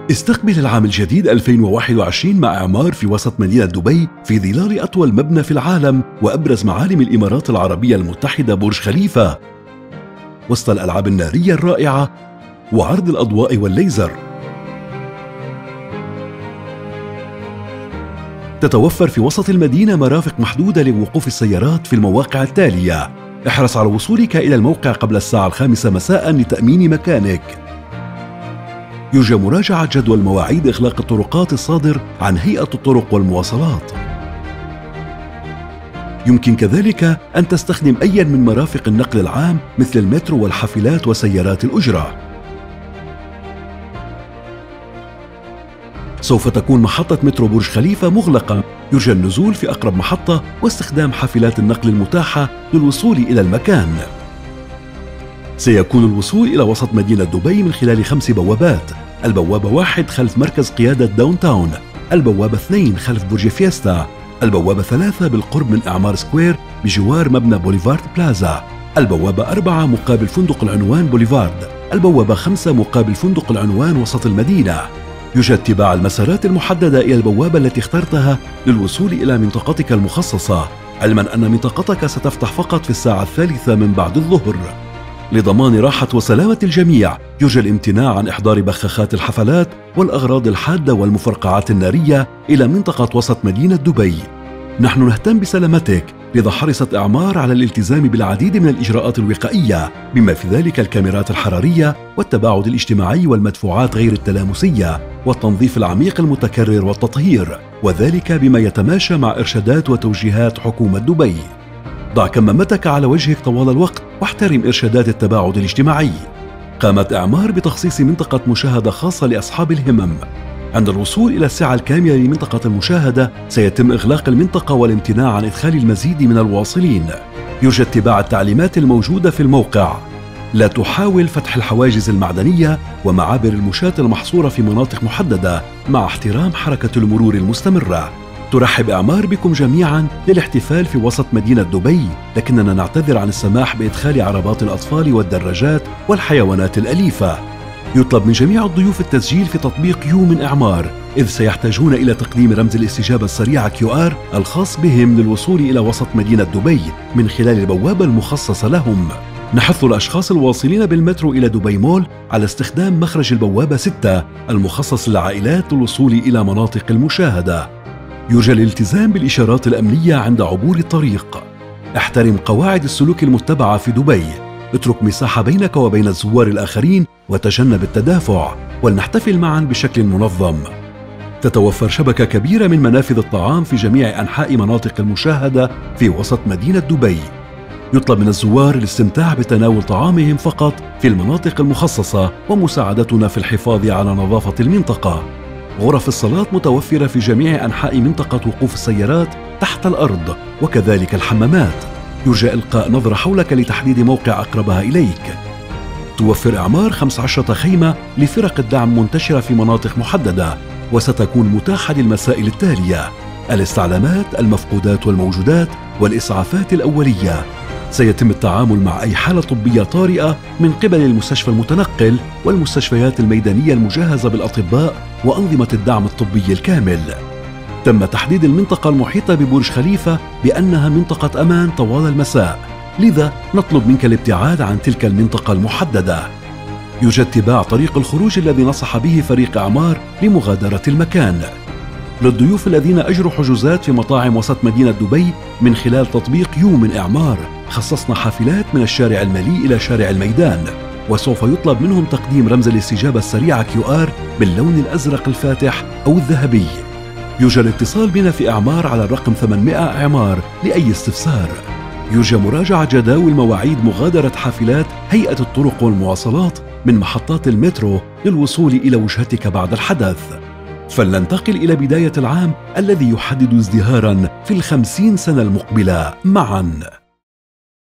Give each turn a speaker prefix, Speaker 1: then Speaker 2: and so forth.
Speaker 1: استقبل العام الجديد 2021 مع إعمار في وسط مدينة دبي في ظلال أطول مبنى في العالم وأبرز معالم الإمارات العربية المتحدة برج خليفة، وسط الألعاب النارية الرائعة وعرض الأضواء والليزر. تتوفر في وسط المدينة مرافق محدودة لوقوف السيارات في المواقع التالية. احرص على وصولك إلى الموقع قبل الساعة 5 مساء لتأمين مكانك. يرجى مراجعة جدول مواعيد إغلاق الطرقات الصادر عن هيئة الطرق والمواصلات. يمكن كذلك أن تستخدم أي من مرافق النقل العام مثل المترو والحافلات وسيارات الأجرة. سوف تكون محطة مترو برج خليفة مغلقة. يرجى النزول في أقرب محطة واستخدام حافلات النقل المتاحة للوصول إلى المكان. سيكون الوصول إلى وسط مدينة دبي من خلال 5 بوابات. البوابة 1 خلف مركز قيادة داون تاون، البوابة 2 خلف برج فيستا، البوابة 3 بالقرب من إعمار سكوير بجوار مبنى بوليفارد بلازا، البوابة 4 مقابل فندق العنوان بوليفارد، البوابة 5 مقابل فندق العنوان وسط المدينة. يرجى اتباع المسارات المحددة إلى البوابة التي اخترتها للوصول إلى منطقتك المخصصة، علما أن منطقتك ستفتح فقط في الساعة 3 من بعد الظهر. لضمان راحة وسلامة الجميع يرجى الامتناع عن إحضار بخاخات الحفلات والأغراض الحادة والمفرقعات النارية إلى منطقة وسط مدينة دبي. نحن نهتم بسلامتك، لذا حرصت إعمار على الالتزام بالعديد من الإجراءات الوقائية بما في ذلك الكاميرات الحرارية والتباعد الاجتماعي والمدفوعات غير التلامسية والتنظيف العميق المتكرر والتطهير، وذلك بما يتماشى مع إرشادات وتوجيهات حكومة دبي. ضع كمامتك على وجهك طوال الوقت واحترم إرشادات التباعد الاجتماعي. قامت إعمار بتخصيص منطقة مشاهدة خاصة لأصحاب الهمم. عند الوصول إلى السعة الكاملة لمنطقة المشاهدة سيتم إغلاق المنطقة والامتناع عن إدخال المزيد من الواصلين. يرجى اتباع التعليمات الموجودة في الموقع. لا تحاول فتح الحواجز المعدنية ومعابر المشاة المحصورة في مناطق محددة مع احترام حركة المرور المستمرة. ترحب إعمار بكم جميعا للاحتفال في وسط مدينة دبي، لكننا نعتذر عن السماح بإدخال عربات الأطفال والدراجات والحيوانات الأليفة. يطلب من جميع الضيوف التسجيل في تطبيق يو من إعمار، إذ سيحتاجون إلى تقديم رمز الاستجابة السريعة QR الخاص بهم للوصول إلى وسط مدينة دبي من خلال البوابة المخصصة لهم. نحث الأشخاص الواصلين بالمترو إلى دبي مول على استخدام مخرج البوابة 6 المخصص للعائلات للوصول إلى مناطق المشاهدة. يرجى الالتزام بالإشارات الأمنية عند عبور الطريق. احترم قواعد السلوك المتبعة في دبي. اترك مساحة بينك وبين الزوار الآخرين وتجنب التدافع، ولنحتفل معا بشكل منظم. تتوفر شبكة كبيرة من منافذ الطعام في جميع أنحاء مناطق المشاهدة في وسط مدينة دبي. يطلب من الزوار الاستمتاع بتناول طعامهم فقط في المناطق المخصصة ومساعدتنا في الحفاظ على نظافة المنطقة. غرف الصلاة متوفرة في جميع أنحاء منطقة وقوف السيارات تحت الأرض، وكذلك الحمامات. يرجى إلقاء نظرة حولك لتحديد موقع أقربها إليك. توفر إعمار 15 خيمة لفرق الدعم منتشرة في مناطق محددة، وستكون متاحة للمسائل التالية: الاستعلامات، المفقودات والموجودات، والإسعافات الأولية. سيتم التعامل مع أي حالة طبية طارئة من قبل المستشفى المتنقل والمستشفيات الميدانية المجهزة بالأطباء وأنظمة الدعم الطبي الكامل. تم تحديد المنطقة المحيطة ببرج خليفة بأنها منطقة أمان طوال المساء، لذا نطلب منك الابتعاد عن تلك المنطقة المحددة. يوجد اتباع طريق الخروج الذي نصح به فريق إعمار لمغادرة المكان. للضيوف الذين أجروا حجوزات في مطاعم وسط مدينة دبي من خلال تطبيق يو من إعمار، خصصنا حافلات من الشارع المليء إلى شارع الميدان، وسوف يطلب منهم تقديم رمز الاستجابة السريعة QR باللون الأزرق الفاتح أو الذهبي. يرجى الاتصال بنا في إعمار على الرقم 800 إعمار لأي استفسار. يرجى مراجعة جداول مواعيد مغادرة حافلات هيئة الطرق والمواصلات من محطات المترو للوصول إلى وجهتك بعد الحدث. فلننتقل إلى بداية العام الذي يحدد ازدهاراً في 50 سنة المقبلة معاً.